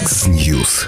X-News.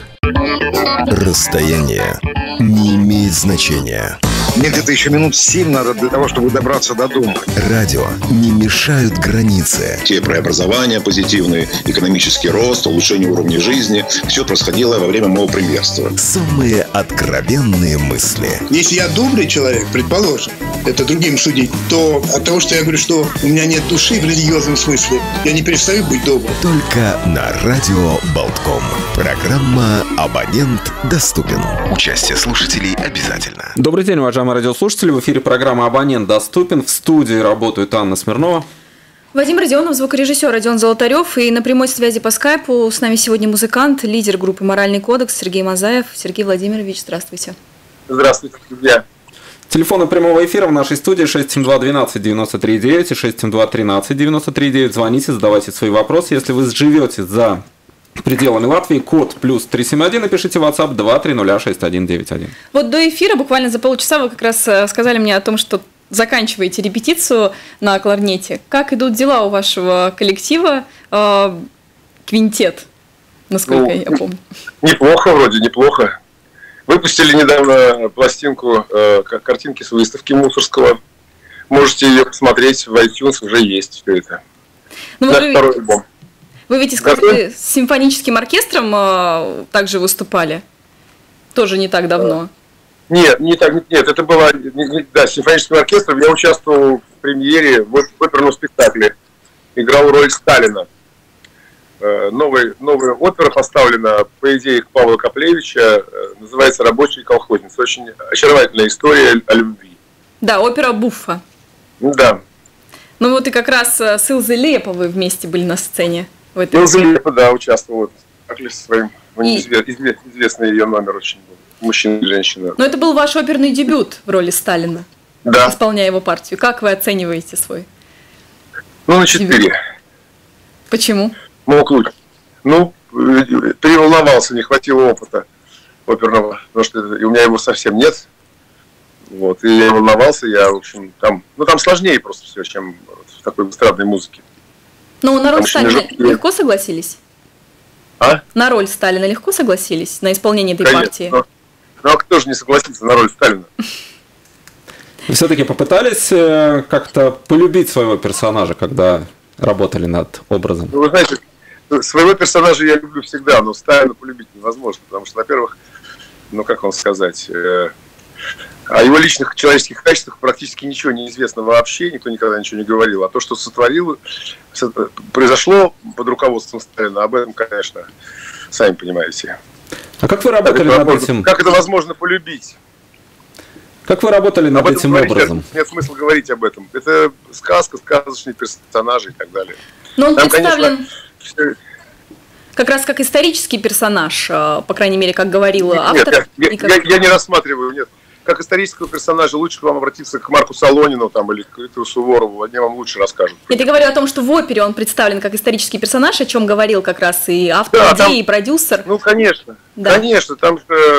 Расстояние не имеет значения. Мне где-то еще минут 7 надо для того, чтобы добраться до дома. Радио не мешают границы. Те преобразования позитивные, экономический рост, улучшение уровня жизни. Все происходило во время моего премьерства. Самые откровенные мысли. Если я добрый человек, предположим, это другим судить, то от того, что я говорю, что у меня нет души в религиозном смысле, я не перестаю быть добрым. Только на радио Болтком. Программа «Абонент доступен». Участие слушателей обязательно. Добрый день, уважаемые радиослушатели. В эфире программа «Абонент доступен». В студии работает Анна Смирнова. Вадим Родионов, звукорежиссер Родион Золотарев. И на прямой связи по скайпу с нами сегодня музыкант, лидер группы «Моральный кодекс» Сергей Мазаев. Сергей Владимирович, здравствуйте. Здравствуйте, друзья. Телефоны прямого эфира в нашей студии 672-12-93-9 и 672-13-93-9. Звоните, задавайте свои вопросы. Если вы живете за пределами Латвии, код +371, напишите в WhatsApp 2306191. Вот до эфира, буквально за полчаса, вы как раз сказали мне о том, что заканчиваете репетицию на кларнете. Как идут дела у вашего коллектива «Квинтет», насколько я помню? Неплохо вроде, неплохо. Выпустили недавно пластинку, картинки с выставки Мусорского. Можете ее посмотреть, в iTunes уже есть все это. Ну, наш второй альбом. Вы ведь с симфоническим оркестром также выступали? Тоже не так давно. Нет, это было, да, с симфоническим оркестром я участвовал в премьере в оперном спектакле. Играл роль Сталина. Новая опера поставлена по идее Павла Коплевича, называется «Рабочий колхозница». Очень очаровательная история о любви. Да, опера «Буффа». Да. Ну вот и как раз с Илзой Лепо вы вместе были на сцене. Илза Лепо, да, участвовала в спектакле со своим, известный ее номер очень был, мужчина и женщина. Но это был ваш оперный дебют в роли Сталина, да, исполняя его партию. Как вы оцениваете свой? Ну, на 4. Почему? Мог лучше. Ну, переволновался, не хватило опыта оперного, потому что у меня его совсем нет. Вот, и я волновался, в общем, там сложнее просто все, чем в такой эстрадной музыке. Ну, на роль Сталина легко согласились? А? На роль Сталина легко согласились, на исполнение этой партии? Ну, а кто же не согласится на роль Сталина? Вы все-таки попытались как-то полюбить своего персонажа, когда работали над образом? Ну, вы знаете, своего персонажа я люблю всегда, но Сталина полюбить невозможно, потому что, во-первых, ну, как вам сказать, о его личных человеческих качествах практически ничего не известно вообще, никто никогда ничего не говорил. А то, что произошло под руководством Сталина, об этом, конечно, сами понимаете. А как вы работали над этим? Как это возможно полюбить? Как вы работали над этим образом? Нет смысла говорить об этом. Это сказка, сказочные персонажи и так далее. Но он представлен как раз как исторический персонаж, по крайней мере, как говорил автор. Нет, я не рассматриваю, нет. Как исторического персонажа лучше к вам обратиться к Марку Солонину там, или к Виктору Суворову, они вам лучше расскажут. Я говорю о том, что в опере он представлен как исторический персонаж, о чем говорил как раз и автор идеи, и продюсер. Ну, конечно, да. Конечно, там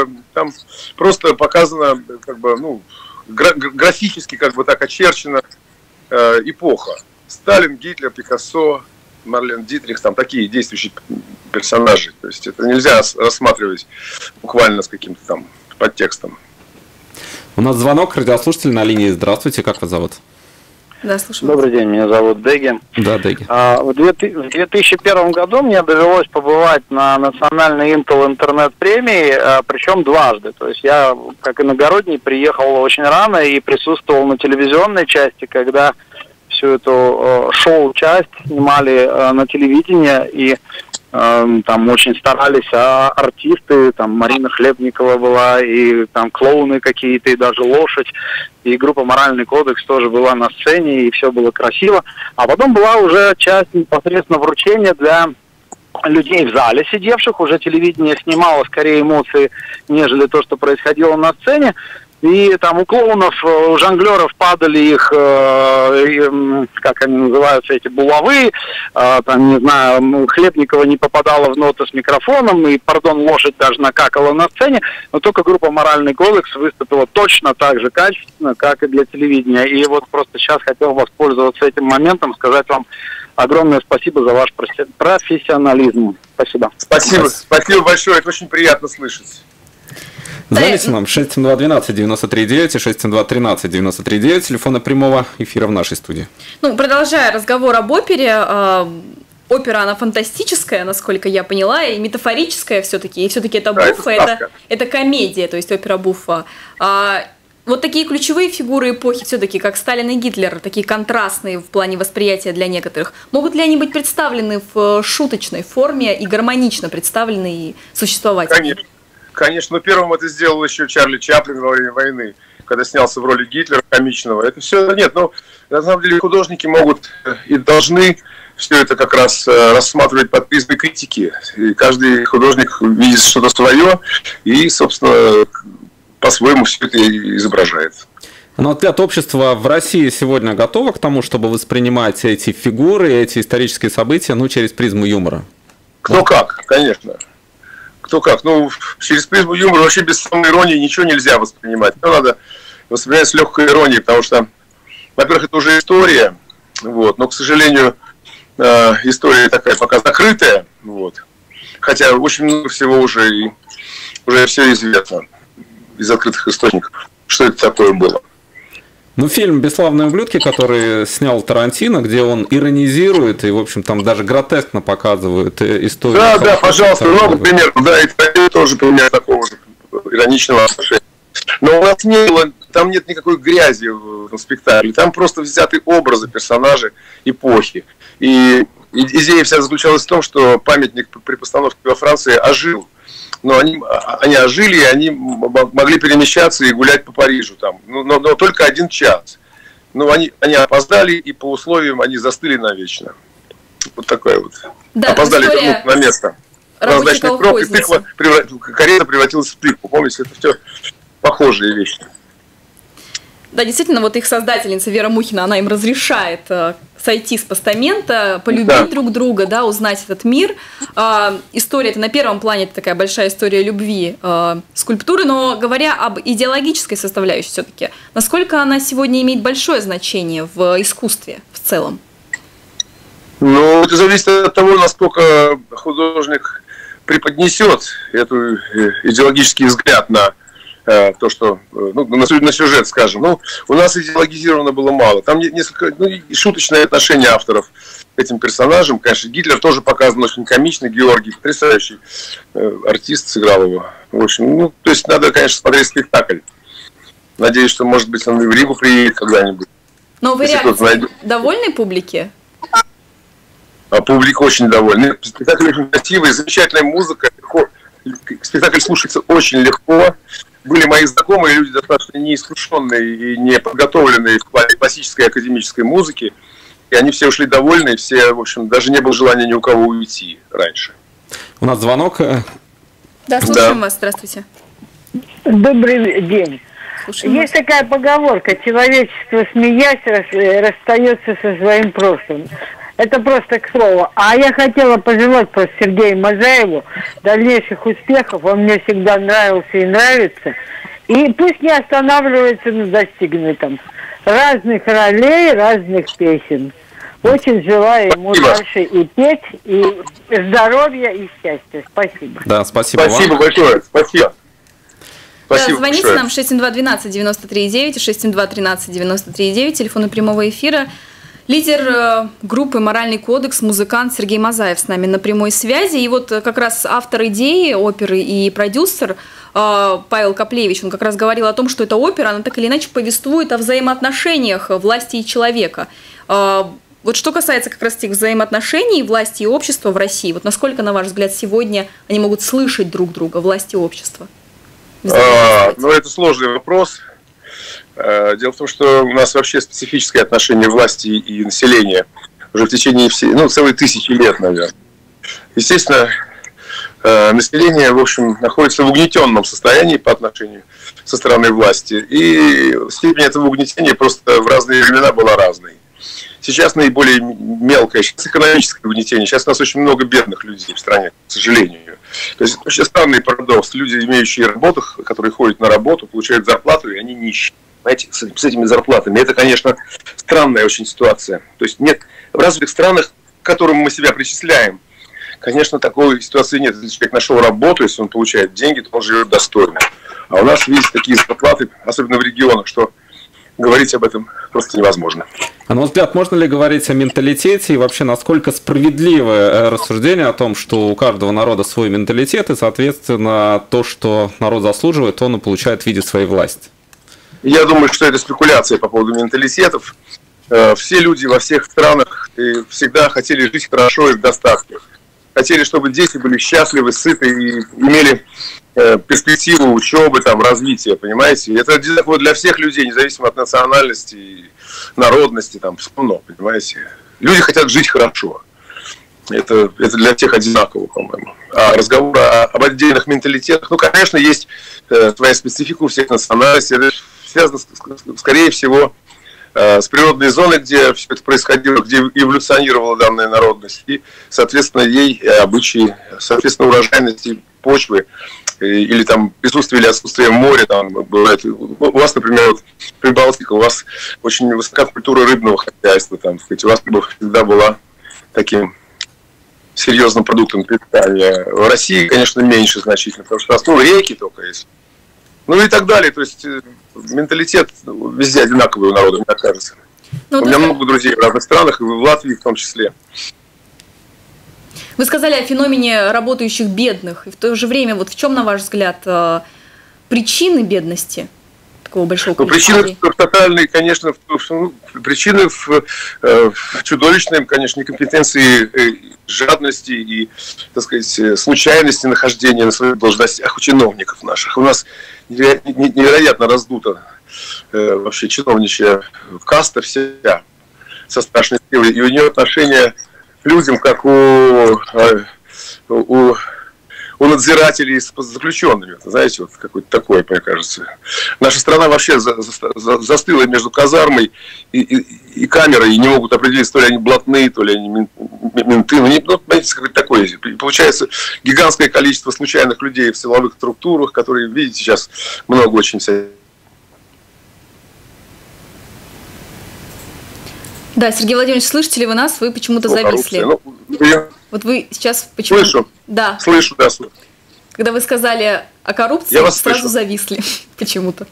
просто показано, как бы, ну, графически, как бы так очерчена эпоха. Сталин, Гитлер, Пикассо, Марлен Дитрих, там такие действующие персонажи. То есть это нельзя рассматривать буквально с каким-то там подтекстом. У нас звонок, радиослушатель на линии. Здравствуйте, как вас зовут? Да, слушаю. Добрый день, меня зовут Деги. Да, Деги. В 2001 году мне довелось побывать на национальной Intel интернет-премии, причем дважды. То есть я, как иногородний, приехал очень рано и присутствовал на телевизионной части, когда всю эту шоу-часть снимали на телевидении, и там очень старались артисты, там Марина Хлебникова была, и там клоуны какие-то, и даже лошадь, и группа «Моральный кодекс» тоже была на сцене, и все было красиво. А потом была уже часть непосредственно вручения для людей в зале сидевших, уже телевидение снимало скорее эмоции, нежели то, что происходило на сцене. И там у клоунов, у жонглеров падали их, как они называются, эти булавы, там, не знаю, Хлебникова не попадала в ноты с микрофоном, и, лошадь даже накакала на сцене, но только группа «Моральный кодекс» выступила точно так же качественно, как и для телевидения. И вот просто сейчас хотел воспользоваться этим моментом, сказать вам огромное спасибо за ваш профессионализм. Спасибо. Спасибо большое, это очень приятно слышать. Звоните нам 672-12-93-9 и 672-13-93-9, телефоны прямого эфира в нашей студии. Ну, продолжая разговор об опере, опера, она фантастическая, насколько я поняла, и метафорическая все-таки, и все-таки это Буффа, это комедия, то есть опера Буффа. Вот такие ключевые фигуры эпохи, все-таки, как Сталин и Гитлер, такие контрастные в плане восприятия для некоторых, могут ли они быть представлены в шуточной форме и гармонично представлены и существовать? Конечно, но первым это сделал еще Чарли Чаплин во время войны, когда снялся в роли Гитлера комичного. Это все нет, но на самом деле художники могут и должны все это как раз рассматривать под призмой критики. И каждый художник видит что-то свое и, собственно, по-своему все это изображает. Но взгляд общества в России сегодня готово к тому, чтобы воспринимать эти фигуры, эти исторические события, через призму юмора? Кто как, конечно. Кто как. Через призму юмора вообще без самоиронии ничего нельзя воспринимать. Надо воспринимать с легкой иронией, потому что, во-первых, это уже история, но, к сожалению, история такая пока закрытая, хотя очень много всего уже все известно из открытых источников, что это такое было. Фильм «Бесславные ублюдки», который снял Тарантино, где он иронизирует и, в общем, там даже гротескно показывает историю. Да, пожалуйста, много примеров. Да, это тоже пример такого же ироничного отношения. Но у нас там нет никакой грязи в спектакле. Там просто взяты образы персонажей эпохи. И идея вся заключалась в том, что памятник при постановке во Франции ожил. Но они ожили, и они могли перемещаться и гулять по Парижу там. Но только 1 час. Они опоздали, и по условиям они застыли навечно. Вот такая вот. Да, опоздали на место. Раздачный крок, и карета превратилась в тыкву. Помните, это все похожие вещи. Да, действительно, их создательница Вера Мухина, она им разрешает сойти с постамента, полюбить друг друга, узнать этот мир. История, это на первом плане, это такая большая история любви, скульптуры, но говоря об идеологической составляющей все-таки, насколько она сегодня имеет большое значение в искусстве в целом? Это зависит от того, насколько художник преподнесет эту идеологический взгляд на то, что на сюжет, скажем. У нас идеологизировано было мало. Там несколько шуточное отношение авторов к этим персонажам. Конечно, Гитлер тоже показан очень комичный, Георгий, потрясающий артист, сыграл его. В общем, то есть надо, конечно, смотреть спектакль. Надеюсь, что, может быть, он и в Ригу приедет когда-нибудь. Но вы реально довольны публике? Публика очень довольна. Спектакль очень красивый, замечательная музыка. Спектакль слушается очень легко. Были мои знакомые люди, достаточно неискушенные и не подготовленные в плане классической академической музыки. И они все ушли довольны, все, в общем, даже не было желания ни у кого уйти раньше. У нас звонок. Да, слушаем вас, здравствуйте. Добрый день. Слушаем Есть вас. Такая поговорка: человечество, смеясь, расстается со своим прошлым. Это просто к слову. А я хотела пожелать просто Сергею Можаеву дальнейших успехов. Он мне всегда нравился и нравится. И пусть не останавливается на достигнутом. Разных ролей, разных песен. Очень желаю ему дальше и петь, и здоровья, и счастья. Спасибо. Да, спасибо. Спасибо большое. Спасибо. Да, звоните нам 672-12-93-9 и 672-13-93-9, телефоны прямого эфира. Лидер группы «Моральный кодекс», музыкант Сергей Мазаев с нами на прямой связи. И вот как раз автор идеи оперы и продюсер Павел Коплевич, он как раз говорил о том, что эта опера, она так или иначе повествует о взаимоотношениях власти и человека. Вот что касается как раз этих взаимоотношений власти и общества в России, вот насколько, на ваш взгляд, сегодня они могут слышать друг друга, власть и общество? Это сложный вопрос. Дело в том, что у нас вообще специфическое отношение власти и населения уже в течение целой 1000 лет, наверное. Естественно, население, в общем, находится в угнетенном состоянии по отношению со стороны власти. И степень этого угнетения просто в разные времена была разной. Сейчас наиболее мелкое, сейчас экономическое угнетение. Сейчас у нас очень много бедных людей в стране, к сожалению. То есть очень странный парадокс. Люди, имеющие работу, которые ходят на работу, получают зарплату, и они нищие. Знаете, с этими зарплатами. Это, конечно, странная очень ситуация. То есть нет в развитых странах, к которым мы себя причисляем, конечно, такой ситуации нет. Если человек нашел работу, если он получает деньги, то он живет достойно. А у нас есть такие зарплаты, особенно в регионах, что говорить об этом просто невозможно. А на ваш взгляд, можно ли говорить о менталитете и вообще насколько справедливое рассуждение о том, что у каждого народа свой менталитет и, соответственно, то, что народ заслуживает, он и получает в виде своей власти? Я думаю, что это спекуляция по поводу менталитетов. Все люди во всех странах всегда хотели жить хорошо и в достатке. Хотели, чтобы дети были счастливы, сыты и имели перспективу учебы, там, развития, понимаете? Это одинаково для всех людей, независимо от национальности и народности, там, все равно, понимаете? Люди хотят жить хорошо. Это для всех одинаково, по-моему. А разговор об отдельных менталитетах, ну, конечно, есть своя специфика у всех национальностей. Это связано, скорее всего, с природной зоной, где все это происходило, где эволюционировала данная народность, и, соответственно, ей обычаи, соответственно, урожайности почвы, или там присутствие или отсутствие моря, там бывает. У вас, например, вот, Прибалтика, у вас очень высока культура рыбного хозяйства, там, у вас всегда была таким серьезным продуктом питания. В России, конечно, меньше значительно, потому что основа реки только есть. Ну и так далее. То есть менталитет везде одинаковый у народа, мне кажется. У меня много друзей в разных странах, и в Латвии в том числе. Вы сказали о феномене работающих бедных. И в то же время, вот в чем, на ваш взгляд, причины бедности такого большого количества людей? Причины тотальные, конечно, причины в чудовищной, конечно, некомпетенции, жадности и, так сказать, случайности нахождения на своих должностях у чиновников наших. У нас невероятно раздута вообще чиновничья каста вся со страшной силой, и у нее отношение к людям, как у надзирателей с заключенными. Знаете, вот какое-то такое, мне кажется. Наша страна вообще застыла между казармой и камерой, и не могут определить, то ли они блатные, то ли они менты. Ну, знаете, какое-то такое. Получается гигантское количество случайных людей в силовых структурах, которые, видите, сейчас много очень всяких. Да, Сергей Владимирович, слышите ли вы нас? Вы почему-то зависли. Вот вы сейчас почему-то... Слышу. Да. Слышу, да. Слышу. Когда вы сказали о коррупции, сразу слышу. Зависли почему-то.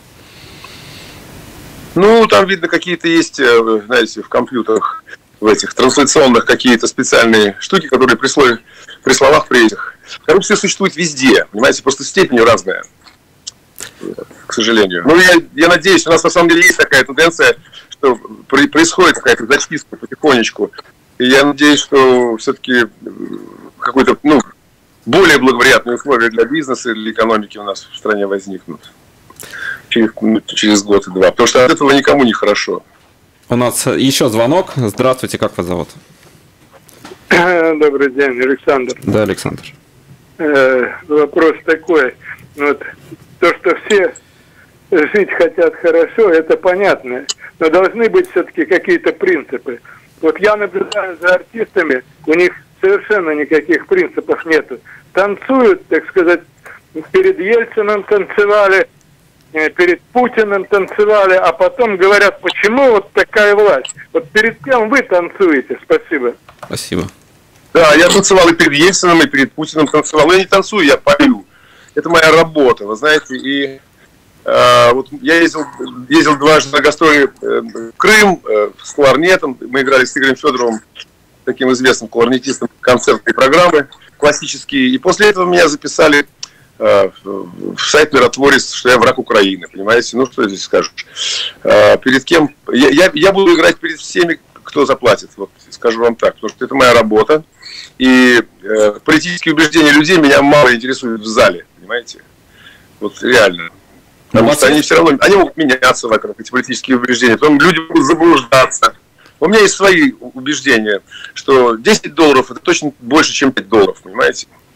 Ну, там, видно, какие-то есть, знаете, в компьютерах, в этих трансляционных какие-то специальные штуки, которые при словах при этих. Коррупция существует везде, понимаете, просто степень разная, к сожалению. Ну, я надеюсь, у нас на самом деле есть такая тенденция, что происходит какая-то зачистка потихонечку. И я надеюсь, что все-таки какой-то, более благоприятные условия для бизнеса и для экономики у нас в стране возникнут через год и два. Потому что от этого никому не хорошо. У нас еще звонок. Здравствуйте, как вас зовут? Добрый день, Александр. Да, Александр. Вопрос такой. Вот, то, что все жить хотят хорошо, это понятно. Но должны быть все-таки какие-то принципы. Вот я наблюдаю за артистами, у них совершенно никаких принципов нету. Танцуют, так сказать, перед Ельциным танцевали, перед Путиным танцевали, а потом говорят, почему вот такая власть? Вот перед кем вы танцуете? Спасибо. Спасибо. Да, я танцевал и перед Ельциным, и перед Путиным танцевал. Я не танцую, я пою. Это моя работа, вы знаете, и... Вот я ездил дважды на гастроли в Крым с кларнетом. Мы играли с Игорем Федоровым, таким известным кларнетистом, концертные программы классические. И после этого меня записали в сайт «Миротворец», что я враг Украины, понимаете? Ну, что здесь скажешь? Перед кем? Я буду играть перед всеми, кто заплатит, вот скажу вам так, потому что это моя работа. И политические убеждения людей меня мало интересуют в зале, понимаете? Вот реально. Потому что они все равно, они могут меняться вокруг, эти политические убеждения, потом люди будут заблуждаться. У меня есть свои убеждения, что $10 это точно больше, чем $5, понимаете?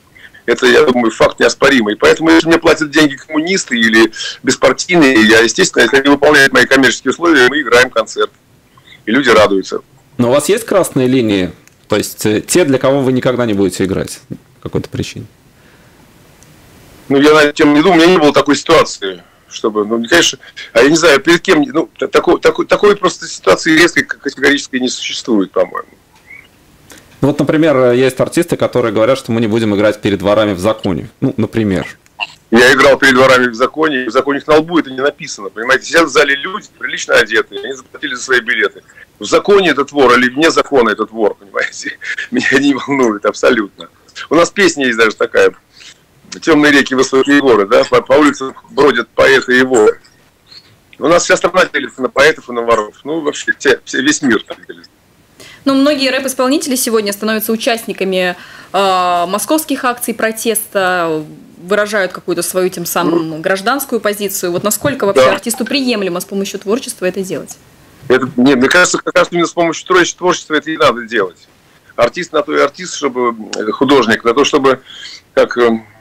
Это, я думаю, факт неоспоримый. Поэтому, если мне платят деньги коммунисты или беспартийные, я, естественно, если они выполняют мои коммерческие условия, мы играем концерт. И люди радуются. Но у вас есть красные линии? То есть те, для кого вы никогда не будете играть? По какой-то причине? Ну, я над тем не думаю, у меня не было такой ситуации, чтобы, ну, конечно, а я не знаю, перед кем, ну, такой просто ситуации резкой, категорической не существует, по-моему. Ну, вот, например, есть артисты, которые говорят, что мы не будем играть перед ворами в законе. Ну, например. Я играл перед ворами в законе, и в законе их на лбу это не написано, понимаете? Сидят в зале люди, прилично одетые, они заплатили за свои билеты. В законе этот вор или вне закона этот вор, понимаете? Меня не волнует абсолютно. У нас песня есть даже такая: «Темные реки, высокие горы», да? По улицам бродят поэты и воры. У нас вся страна делится на поэтов и на воров. Ну, вообще, весь мир так делится. Ну, многие рэп-исполнители сегодня становятся участниками московских акций протеста, выражают какую-то свою тем самым гражданскую позицию. Вот насколько вообще артисту приемлемо с помощью творчества это делать? Нет, мне кажется, как раз именно с помощью творчества это и надо делать. Артист на то и артист, чтобы художник, на то, чтобы как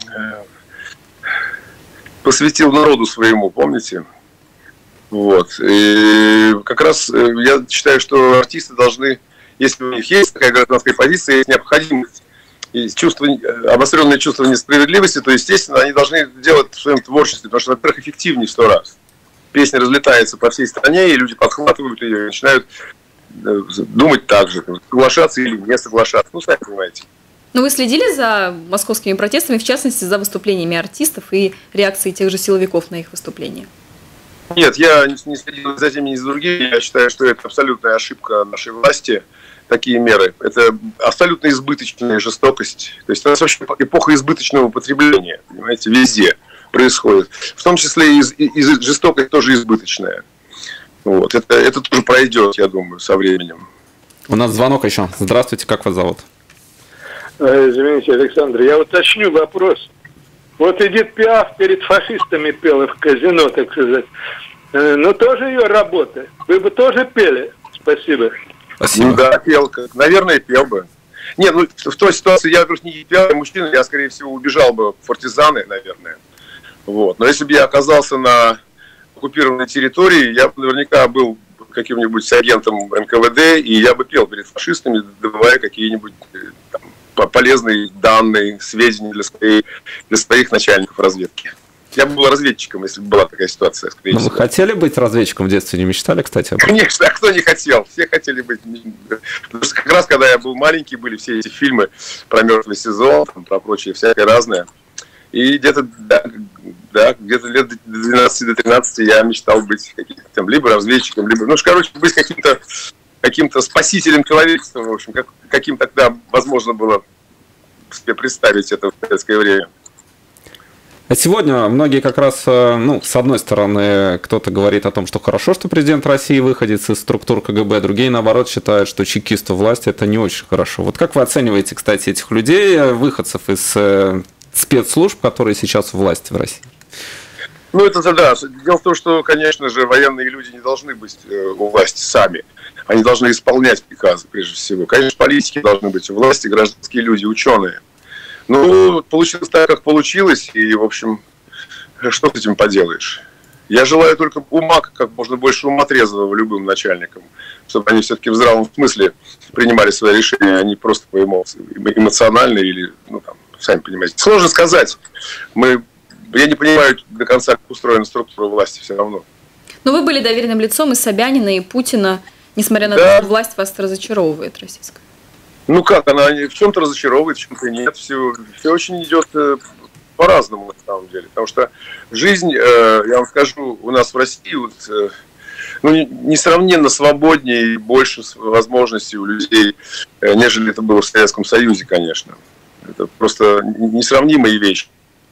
посвятил народу своему, помните? Вот. И как раз я считаю, что артисты должны, если у них есть такая гражданская позиция, есть необходимость, и обостренное чувство несправедливости, то, естественно, они должны делать в своем творчестве, потому что, во-первых, эффективнее в 100 раз. Песня разлетается по всей стране, и люди подхватывают ее и начинают думать так же, соглашаться или не соглашаться. Ну, сами понимаете. Но вы следили за московскими протестами, в частности, за выступлениями артистов и реакцией тех же силовиков на их выступления? Нет, я не следил за теми, ни за другими. Я считаю, что это абсолютная ошибка нашей власти, такие меры. Это абсолютно избыточная жестокость. То есть это вообще эпоха избыточного потребления, понимаете, везде происходит. В том числе и жестокость тоже избыточная. Вот. Это тоже пройдет, я думаю, со временем. У нас звонок еще. Здравствуйте, как вас зовут? Извините, Александр, я уточню вопрос. Вот Эдит Пиаф перед фашистами пела в казино, так сказать. Ну, тоже ее работа. Вы бы тоже пели? Спасибо. Спасибо. Ну да, пел. Наверное, пел бы. Нет, ну в той ситуации я, во-первых, не пел, я мужчина, я, скорее всего, убежал бы в партизаны, наверное. Вот. Но если бы я оказался на оккупированной территории, я бы наверняка был каким-нибудь агентом НКВД, и я бы пел перед фашистами, добывая какие-нибудь там полезные данные, сведения для своих начальников разведки. Я бы был разведчиком, если бы была такая ситуация, скорее всего. Вы хотели быть разведчиком в детстве, не мечтали, кстати? Конечно, а кто не хотел? Все хотели быть. Потому что как раз, когда я был маленький, были все эти фильмы про мертвый сезон, про прочее, всякое разное. И где-то, где-то лет до 12 до 13 я мечтал быть каким-то там либо разведчиком, либо, быть каким-то спасителем человечества, в общем, каким тогда возможно было себе представить это в советское время. А сегодня многие как раз, с одной стороны, кто-то говорит о том, что хорошо, что президент России выходит из структур КГБ, другие, наоборот, считают, что чекист у власти – это не очень хорошо. Вот как вы оцениваете, кстати, этих людей, выходцев из спецслужб, которые сейчас у власти в России? Ну, это да. Дело в том, что, конечно же, военные люди не должны быть у власти сами. Они должны исполнять приказы, прежде всего. Конечно, политики должны быть у власти, гражданские люди, ученые. Ну, получилось так, как получилось, и, в общем, что с этим поделаешь? Я желаю только ума, как можно больше ума трезвого любым начальникам, чтобы они все-таки в здравом смысле принимали свои решения, а не просто по эмоциям, эмоционально или, сами понимаете. Сложно сказать. Я не понимаю до конца, как устроена структура власти все равно. Но вы были доверенным лицом и Собянина, и Путина, несмотря на то, что власть вас разочаровывает российская. Ну как, она в чем-то разочаровывает, в чем-то нет. Все очень идет по-разному, на самом деле. Потому что жизнь, я вам скажу, у нас в России несравненно свободнее и больше возможностей у людей, нежели это было в Советском Союзе, конечно. Это просто несравнимые вещи.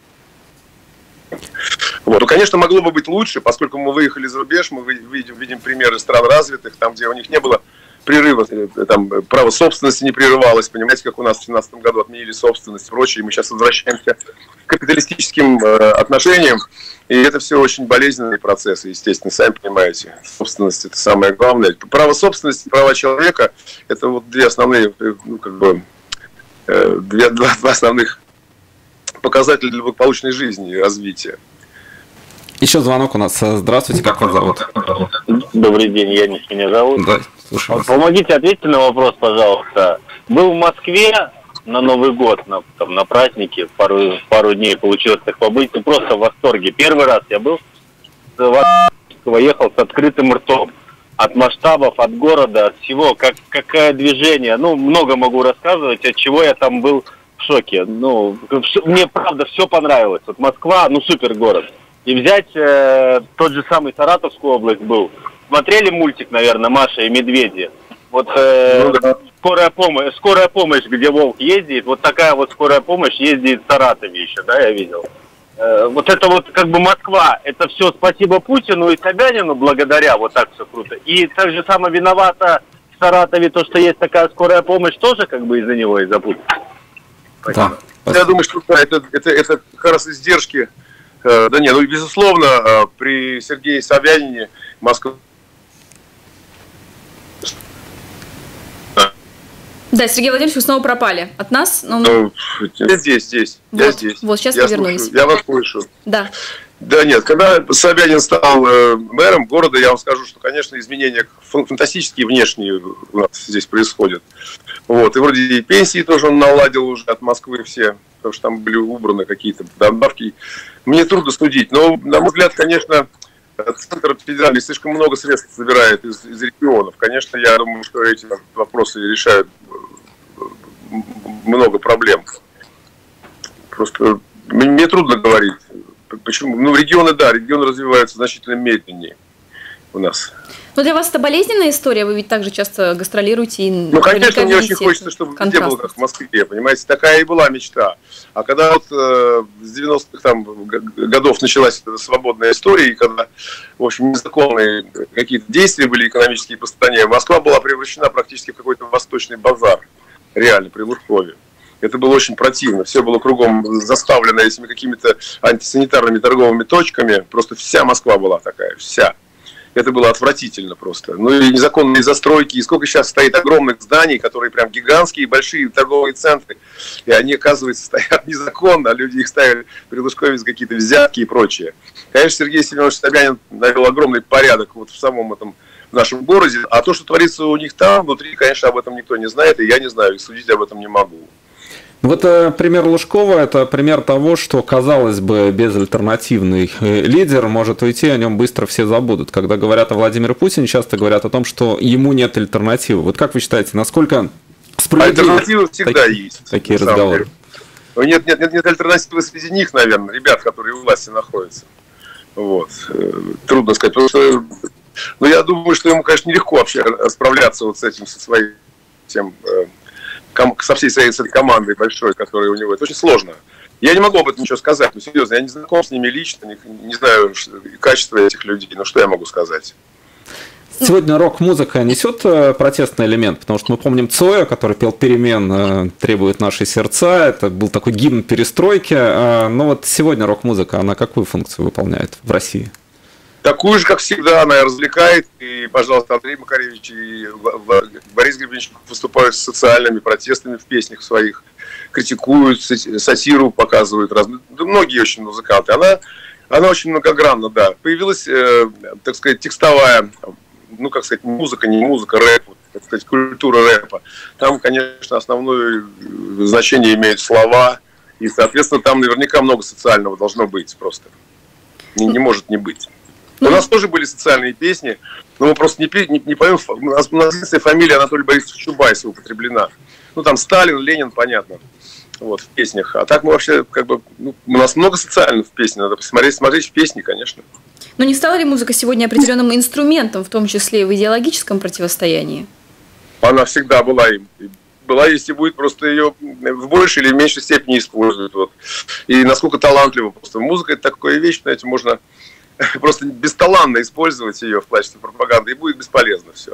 Вот. Ну, конечно, могло бы быть лучше, поскольку мы выехали за рубеж, мы видим примеры стран развитых, там, где у них не было прерыва, там, право собственности не прерывалось, понимаете, как у нас в 2017 году отменили собственность и прочее, и мы сейчас возвращаемся к капиталистическим отношениям, и это все очень болезненные процессы, естественно, сами понимаете, собственность – это самое главное. Право собственности, права человека – это вот две основные, два основных показатель для благополучной жизни и развития. Еще звонок у нас. Здравствуйте, как вас зовут? Добрый день, Янис меня зовут. Да, слушаю вас. Помогите ответить на вопрос, пожалуйста. Был в Москве на Новый год, на празднике, пару дней получилось так побыть, просто в восторге. Первый раз я был, ехал с открытым ртом. От масштабов, от города, от всего, какое движение. Ну, много могу рассказывать, от чего я там был в шоке. Ну, мне, правда, все понравилось. Вот Москва, супер город. И взять тот же самый Саратовскую область был. Смотрели мультик, наверное, «Маша и медведи». Вот скорая помощь, где волк ездит, вот такая вот скорая помощь ездит в Саратове еще, да, я видел. Вот это вот как бы Москва, это все спасибо Путину и Собянину благодаря, вот так все круто. И так же самое виновата в Саратове то, что есть такая скорая помощь, тоже как бы из-за него, из-за Путина. Да. Я думаю, что это как раз издержки. Безусловно, при Сергее Собянине Москва... Да, Сергей Владимирович, вы снова пропали от нас. Я здесь. Вот, сейчас вы вернулись. Я вас слышу. Да. Да нет, когда Собянин стал мэром города, я вам скажу, что, конечно, изменения фантастические внешние у нас здесь происходят. Вот. И вроде и пенсии тоже он наладил уже от Москвы все, потому что там были убраны какие-то добавки. Мне трудно судить, но, на мой взгляд, конечно, Центр федеральный слишком много средств собирает из регионов. Конечно, я думаю, что эти вопросы решают много проблем. Просто мне трудно говорить. Почему? Регионы развиваются значительно медленнее у нас. Но для вас это болезненная история? Вы ведь также часто гастролируете и... Конечно, мне очень хочется, чтобы везде было как в Москве, понимаете? Такая и была мечта. А когда вот с 90-х годов началась эта свободная история, и когда, в общем, незаконные какие-то действия были экономические по стране, Москва была превращена практически в какой-то восточный базар, реально, при Лужкове. Это было очень противно. Все было кругом заставлено этими какими-то антисанитарными торговыми точками. Просто вся Москва была такая, вся. Это было отвратительно просто. И незаконные застройки. И сколько сейчас стоит огромных зданий, которые прям гигантские, большие торговые центры. И они, оказывается, стоят незаконно, а люди их ставили при Лужкове за какие-то взятки и прочее. Конечно, Сергей Семенович Собянин навел огромный порядок вот в самом этом нашем городе. А то, что творится у них там, внутри, конечно, об этом никто не знает. И я не знаю, и судить об этом не могу. Вот пример Лужкова – это пример того, что, казалось бы, безальтернативный лидер может уйти, о нем быстро все забудут. Когда говорят о Владимире Путине, часто говорят о том, что ему нет альтернативы. Вот как вы считаете, насколько справедливы альтернативы всегда есть такие разговоры? Нет альтернативы среди них, наверное, ребят, которые у власти находятся. Вот. Трудно сказать, потому что я думаю, что ему, конечно, нелегко вообще справляться вот с этим, со своим тем... со всей своей командой большой, которая у него. Это очень сложно. Я не могу об этом ничего сказать, но серьезно, я не знаком с ними лично, не знаю качества этих людей, но что я могу сказать? Сегодня рок-музыка несет протестный элемент, потому что мы помним Цоя, который пел «Перемен требует наши сердца», это был такой гимн перестройки, но вот сегодня рок-музыка, она какую функцию выполняет в России? Такую же, как всегда, она развлекает. И, пожалуйста, Андрей Макаревич и Борис Гребенщиков выступают с социальными протестами в песнях своих, критикуют, сатиру показывают. Многие очень музыканты. Она очень многогранна, да. Появилась, так сказать, текстовая, музыка, не музыка, рэп, так сказать, культура рэпа. Там, конечно, основное значение имеют слова. И, соответственно, там наверняка много социального должно быть просто. Не может не быть. У нас тоже были социальные песни, но мы просто не поем. У нас фамилия Анатолия Борисовича Чубайса употреблена. Там Сталин, Ленин, понятно, вот, в песнях. А так мы вообще, у нас много социальных в песне, надо смотреть в песни, конечно. Но не стала ли музыка сегодня определенным инструментом, в том числе и в идеологическом противостоянии? Она всегда была им. Была, есть и будет, просто ее в большей или в меньшей степени используют. Вот. И насколько талантливо. Просто музыка – это такая вещь, знаете, можно... просто бесталанно использовать ее в качестве пропаганды, и будет бесполезно все.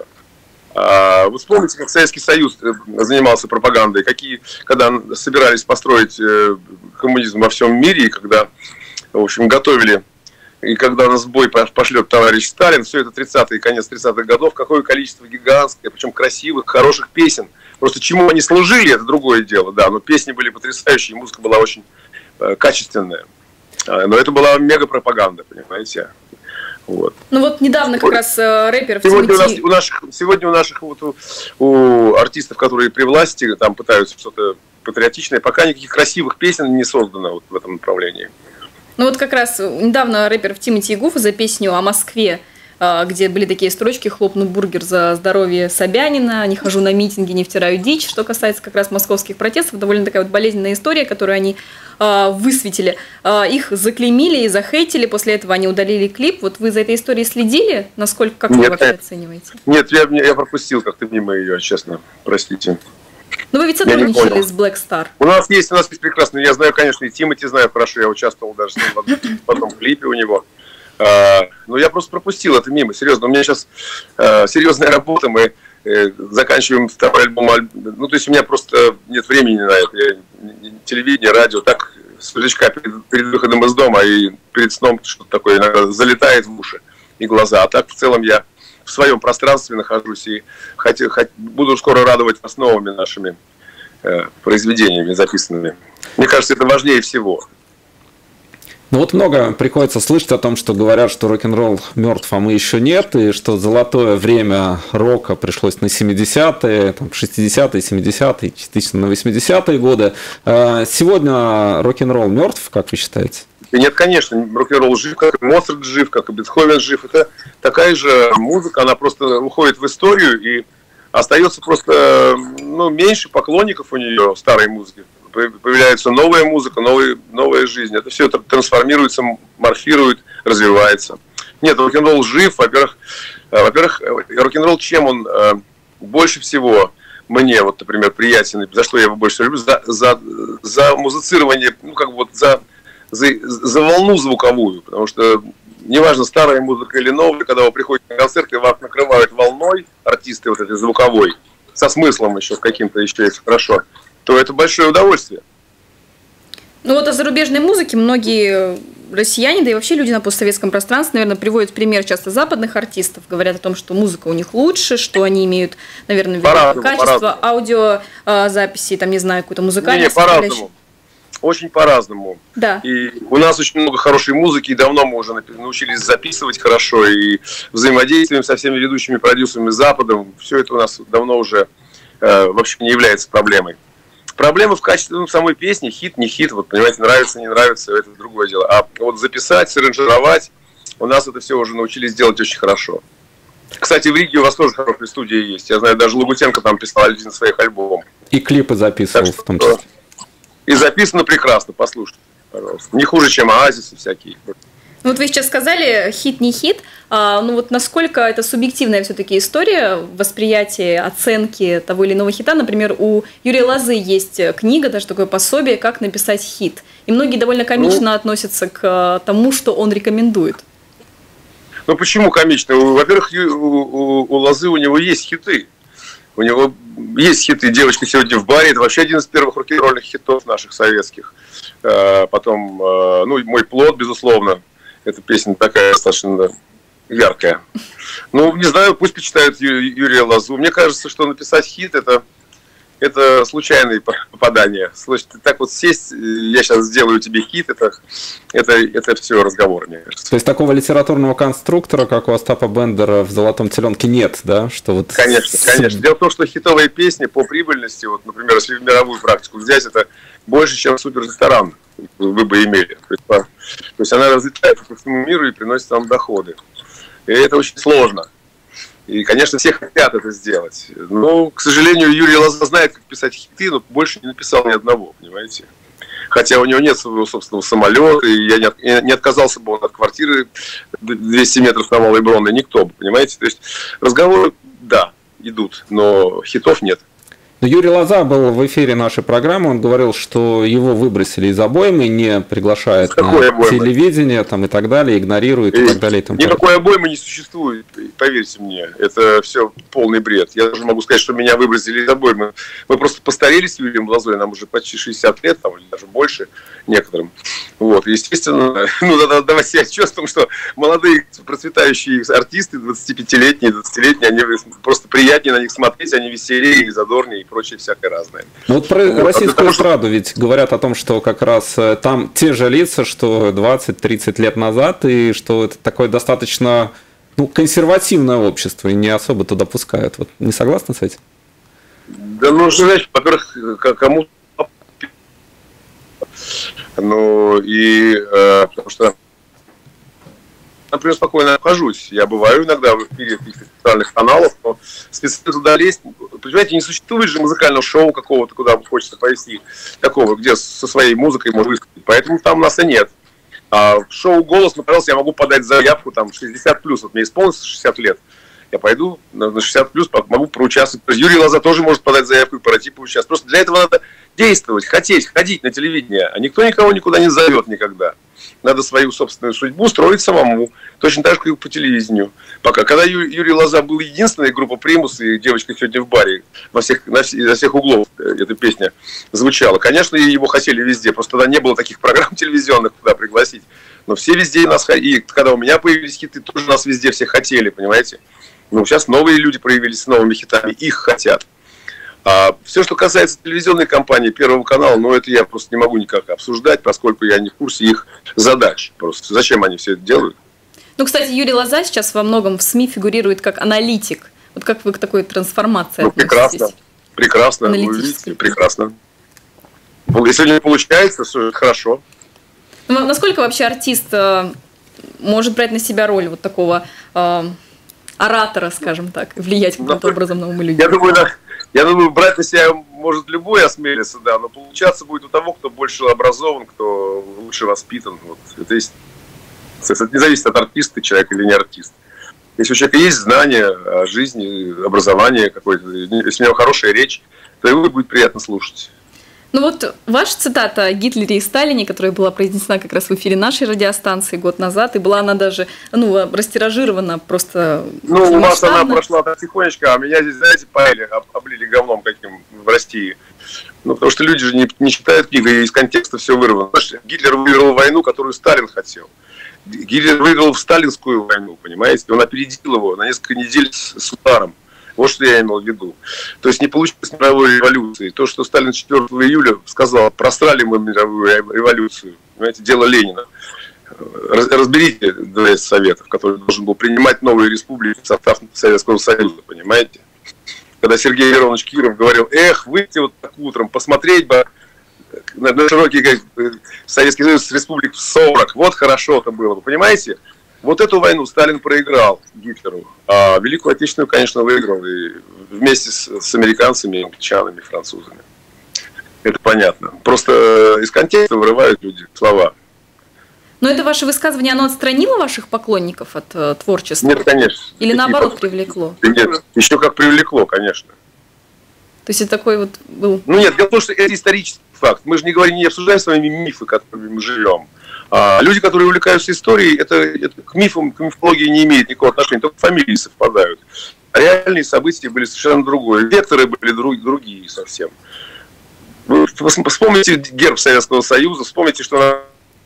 Вы вспомните, как Советский Союз занимался пропагандой, когда собирались построить коммунизм во всем мире, и когда, в общем, готовили, и когда нас в бой пошлет товарищ Сталин, все это 30-е, конец 30-х годов, какое количество гигантское, причем красивых, хороших песен Просто чему они служили, это другое дело, да, но песни были потрясающие, музыка была очень качественная. Но это была мега-пропаганда, понимаете? Вот. Ну вот недавно как раз рэпер сегодня у наших у артистов, которые при власти, там пытаются что-то патриотичное, пока никаких красивых песен не создано вот в этом направлении. Ну вот как раз недавно рэпер Тимати Игуфа за песню о Москве, где были такие строчки: «Хлопну бургер за здоровье Собянина, не хожу на митинги, не втираю дичь», что касается как раз московских протестов, довольно такая вот болезненная история, которую они высветили. Их заклеймили и захейтили, после этого они удалили клип. Вот вы за этой историей следили? Насколько, как вы вообще оцениваете? Нет, я пропустил как-то мимо ее, честно, простите. Но вы ведь сотрудничали с Black Star. У нас есть прекрасно. Я знаю, конечно, и Тимати знаю хорошо, я участвовал даже с ним в одном клипе у него. Но я просто пропустил это мимо, серьезно. У меня сейчас серьезная работа, мы заканчиваем второй альбом. Ну, то есть у меня просто нет времени на это. Телевидение, радио, так, свежачка перед выходом из дома и перед сном что-то такое иногда залетает в уши и глаза. А так в целом я в своем пространстве нахожусь и буду скоро радовать вас новыми нашими произведениями записанными. Мне кажется, это важнее всего. Ну вот много приходится слышать о том, что говорят, что рок-н-ролл мертв, а мы еще нет, и что золотое время рока пришлось на 70-е, там, 60-е, 70-е, частично на 80-е годы. Сегодня рок-н-ролл мертв, как вы считаете? Нет, конечно, рок-н-ролл жив, как и Моцарт жив, как и Бетховен жив. Это такая же музыка, она просто уходит в историю, и остается просто меньше поклонников у нее, старой музыки. Появляется новая музыка, новая жизнь. Это все трансформируется, морфирует, развивается. Нет, рок-н-ролл жив. Во-первых, рок-н-ролл, чем он больше всего мне, вот, например, приятен, за что я его больше люблю, за музицирование, за волну звуковую. Потому что неважно, старая музыка или новая, когда вы приходите на концерт, и вас накрывают волной, артисты вот этой звуковой, со смыслом еще каким-то, еще если хорошо, то это большое удовольствие. Ну вот о зарубежной музыке многие россияне, да и вообще люди на постсоветском пространстве, наверное, приводят пример часто западных артистов, говорят о том, что музыка у них лучше, что они имеют, наверное, качество аудиозаписи, там, не знаю, какую-то музыкальную по-разному. Очень по-разному. Да. И у нас очень много хорошей музыки, и давно мы уже научились записывать хорошо, и взаимодействуем со всеми ведущими продюсерами Западом. Все это у нас давно уже вообще не является проблемой. Проблема в качестве самой песни, хит, не хит, вот понимаете, нравится, не нравится, это другое дело. А вот записать, саранжировать, у нас это все уже научились делать очень хорошо. Кстати, в Риге у вас тоже хорошая студия есть. Я знаю, даже Лагутенко там писал один из своих альбомов. И клипы записывал в том числе. И записано прекрасно, послушайте, пожалуйста. Не хуже, чем Оазисы всякие. Ну вот вы сейчас сказали, хит не хит, ну вот насколько это субъективная все-таки история восприятия, оценки того или иного хита. Например, у Юрия Лозы есть книга, даже такое пособие, как написать хит. И многие довольно комично относятся к тому, что он рекомендует. Ну почему комично? Во-первых, у Лозы у него есть хиты. У него есть хиты «Девочка сегодня в баре». Это вообще один из первых рок-н-ролльных хитов наших советских. Потом, «Мой плод», безусловно. Эта песня такая достаточно яркая. Ну, не знаю, пусть почитают Юрия Лозу. Мне кажется, что написать хит – это случайные попадания. Слушайте, так вот сесть, я сейчас сделаю тебе хит, это все разговор, мне кажется. То есть такого литературного конструктора, как у Остапа Бендера в «Золотом теленке», нет, да? Что вот... Конечно. Дело в том, что хитовые песни по прибыльности, вот, например, если в мировую практику взять, это больше, чем суперресторан вы бы имели. То есть она разлетается по всему миру и приносит вам доходы. И это очень сложно. И, конечно, все хотят это сделать. Но, к сожалению, Юрий Лоза знает, как писать хиты, но больше не написал ни одного, понимаете. Хотя у него нет своего собственного самолета, и я не отказался бы он от квартиры 200 метров на Малой Бронной, никто бы, понимаете. То есть разговоры, да, идут, но хитов нет. Но Юрий Лоза был в эфире нашей программы, он говорил, что его выбросили из обоймы, не приглашают на телевидение там, и так далее, игнорируют и так далее. И тому никакой обоймы не существует, поверьте мне, это все полный бред. Я даже могу сказать, что меня выбросили из обоймы. Мы просто постарели с Юрием Лозой, нам уже почти 60 лет, там, или даже больше некоторым. Вот, естественно, давайте себя чувствуем, что молодые процветающие артисты, 25-летние, 20-летние, они просто приятнее на них смотреть, они веселее и задорнее. прочее всякое разное. Ну, вот про российскую эстраду ведь говорят о том, что как раз там те же лица, что 20-30 лет назад, и что это такое достаточно консервативное общество, и не особо туда пускают. Вот не согласны с этим? Да, ну, знаешь, во-первых, кому... Ну, и потому что, например, спокойно обхожусь. Я бываю иногда в эфире каких-то специальных каналов, но специально туда лезть, понимаете, не существует же музыкального шоу какого-то, куда хочется повести, такого, где со своей музыкой можно выступить. Поэтому там нас и нет. А в шоу «Голос», пожалуйста, я могу подать заявку, там, 60+, вот мне исполнится 60 лет. Я пойду на 60+, могу проучаствовать. Юрий Лоза тоже может подать заявку и пройти поучаствовать. Просто для этого надо действовать, хотеть, ходить на телевидение. А никто никого никуда не зовет никогда. Надо свою собственную судьбу строить самому. Точно так же, как и по телевидению. Пока. Когда Юрий Лоза был единственной, группа «Примус» и «Девочка сегодня в баре», во всех углов эта песня звучала. Конечно, его хотели везде. Просто тогда не было таких программ телевизионных, куда пригласить. Но все везде нас хотели. И когда у меня появились хиты, тоже нас везде все хотели, понимаете? Ну, сейчас новые люди проявились с новыми хитами, их хотят. А все, что касается телевизионной кампании Первого канала, ну, это я просто не могу никак обсуждать, поскольку я не в курсе их задач. Просто зачем они все это делают? Ну, кстати, Юрий Лоза сейчас во многом в СМИ фигурирует как аналитик. Вот как вы к такой трансформации относитесь? Прекрасно, вы видите, прекрасно. Если не получается, все хорошо. Ну, насколько вообще артист может брать на себя роль вот такого... оратора, скажем так, и влиять каким-то образом на умы людей? Я думаю, брать на себя может любой осмелиться, да, но получаться будет у того, кто больше образован, кто лучше воспитан. Вот. Это не зависит от артиста, человек или не артист. Если у человека есть знания о жизни, образование какое-то, если у него хорошая речь, то его будет приятно слушать. Ну вот ваша цитата о Гитлере и Сталине, которая была произнесена как раз в эфире нашей радиостанции год назад, и была она даже, растиражирована просто... Ну, у вас она прошла так тихонечко, а меня здесь, знаете, облили говном каким в России. Ну, потому что люди же не читают книгу, и из контекста все вырвано. Гитлер выиграл войну, которую Сталин хотел. Гитлер выиграл в сталинскую войну, понимаете? Он опередил его на несколько недель с ударом. Вот что я имел в виду. То есть не получилось мировой революции. То, что Сталин 4 июля сказал, просрали мы мировую революцию. Понимаете, дело Ленина. Разберите ДС Советов, который должен был принимать новые республики в состав Советского Союза, понимаете? Когда Сергей Миронович Киров говорил, выйти вот так утром, посмотреть бы на широкий Советский Союз с республик в 40. Вот хорошо это было, вы понимаете? Вот эту войну Сталин проиграл Гитлеру, а Великую Отечественную, конечно, выиграл и вместе с американцами, англичанами, французами. Это понятно. Просто из контекста вырывают люди слова. Но это ваше высказывание, оно отстранило ваших поклонников от творчества? Нет, конечно. Или наоборот привлекло? Нет, еще как привлекло, конечно. То есть это такой вот был... Ну нет, дело в том, что это исторический факт. Мы же не обсуждаем с вами мифы, которыми мы живем. А люди, которые увлекаются историей, это к мифам, к мифологии не имеет никакого отношения, только фамилии совпадают. А реальные события были совершенно другое. Векторы были другие совсем. Вы вспомните герб Советского Союза, вспомните, что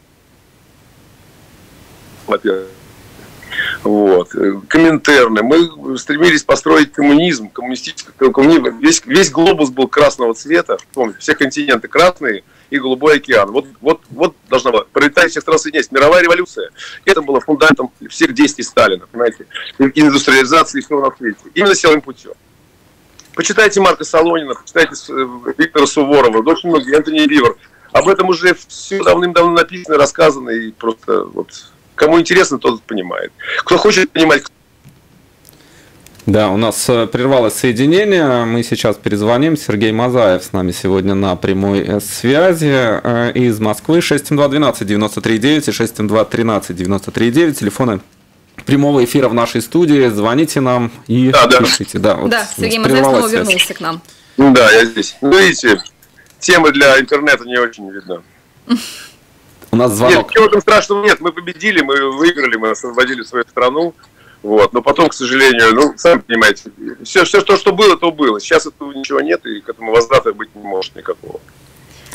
вот. Коминтерны. Мы стремились построить коммунизм, коммунистический коммунизм. Весь глобус был красного цвета. Помните, все континенты красные и голубой океан. Вот должна была. Пролетария всех стран соединяться. Мировая революция. Это было фундаментом всех действий Сталина. Понимаете? Индустриализации всего на свете. Именно силовым путем. Почитайте Марка Солонина, почитайте Виктора Суворова, очень многие, Энтони Ливер. Об этом уже все давным-давно написано, рассказано. И просто вот... Кому интересно, тот понимает. Кто хочет понимать... Да, у нас прервалось соединение. Мы сейчас перезвоним. Сергей Мазаев с нами сегодня на прямой связи из Москвы. 672-12-93-9 и 672-13-93-9. Телефоны прямого эфира в нашей студии. Звоните нам и пишите. Да, Сергей Мазаев снова вернулся к нам. Да, я здесь. Ну, видите, темы для интернета не очень видно. У нас звонок. Нет, ничего там страшного нет. Мы победили, мы выиграли, мы освободили свою страну. Вот. Но потом, к сожалению, сами понимаете, все, что было, то было. Сейчас этого ничего нет, и к этому возврата быть не может никакого.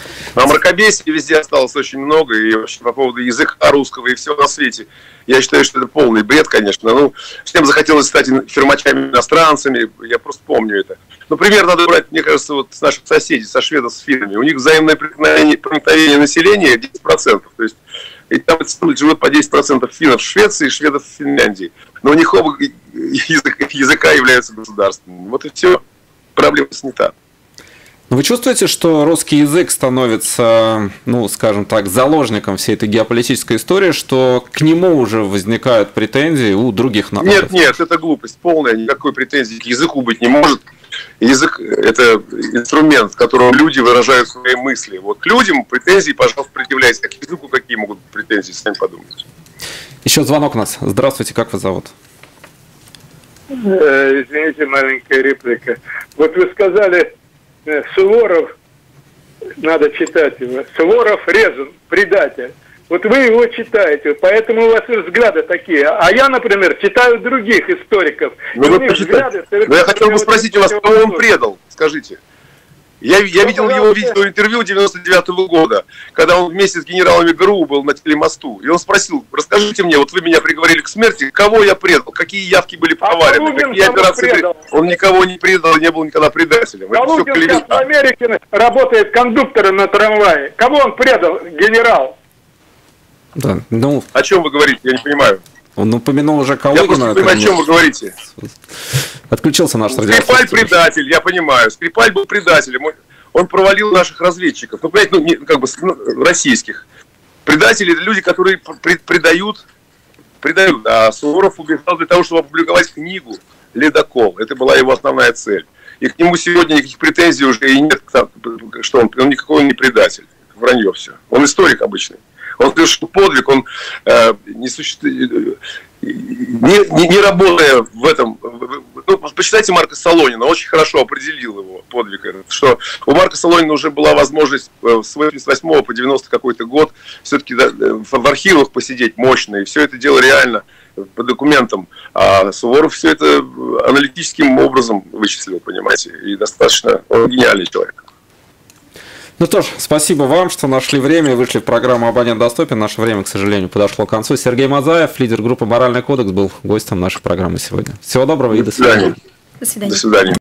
А мракобесия везде осталось очень много, и вообще по поводу языка русского и всего на свете. Я считаю, что это полный бред, конечно. Ну, всем захотелось стать фермачами-иностранцами, я просто помню это. Ну, пример надо брать, мне кажется, вот с наших соседей, со шведов, с финнами. У них взаимное проникновение населения 10%. То есть, и там живут по 10% финнов в Швеции и шведов в Финляндии. Но у них оба языка являются государственными. Вот и все. Проблема снята. Вы чувствуете, что русский язык становится, ну, скажем так, заложником всей этой геополитической истории, что к нему уже возникают претензии у других народов? Нет, это глупость полная, никакой претензии к языку быть не может. Язык – это инструмент, в котором люди выражают свои мысли. Вот к людям претензии, пожалуйста, предъявляйте. А к языку какие могут быть претензии, сами подумайте. Еще звонок у нас. Здравствуйте, как вас зовут? Извините, маленькая реплика. Вот вы сказали, Суворов, надо читать его. Суворов резун, предатель. Вот вы его читаете, поэтому у вас взгляды такие. А я, например, читаю других историков. Ну, вы почитайте. Но я хотел бы спросить у вас, кого он предал, скажите. Я видел его интервью 99-го года, когда он вместе с генералами ГРУ был на телемосту. И он спросил, расскажите мне, вот вы меня приговорили к смерти, кого я предал, какие явки были провалены, какие операции... Он никого не предал, не был никогда предателем. Калугин сейчас в Америке работает кондуктором на трамвае. Кого он предал, генерал? Да, ну... О чем вы говорите, я не понимаю. Он упомянул уже Калугина. Я просто не понимаю, о чем вы говорите. Отключился наш радиослушатель. Скрипаль предатель, я понимаю. Скрипаль был предателем. Он провалил наших разведчиков. Ну, понимаете, российских. Предатели – это люди, которые предают. А Суворов убежал для того, чтобы опубликовать книгу «Ледокол». Это была его основная цель. И к нему сегодня никаких претензий уже и нет, что он никакой не предатель. Вранье все. Он историк обычный. Он совершил подвиг, он не работая в этом... Ну, почитайте Марка Солонина, очень хорошо определил его подвиг. Что у Марка Солонина уже была возможность с 88 по 90 какой-то год все-таки в архивах посидеть мощно, и все это дело реально по документам. А Суворов все это аналитическим образом вычислил, понимаете, и достаточно он гениальный человек. Ну что ж, спасибо вам, что нашли время и вышли в программу «Абонент доступен». Наше время, к сожалению, подошло к концу. Сергей Мазаев, лидер группы «Моральный кодекс», был гостем нашей программы сегодня. Всего доброго и до свидания. До свидания. До свидания.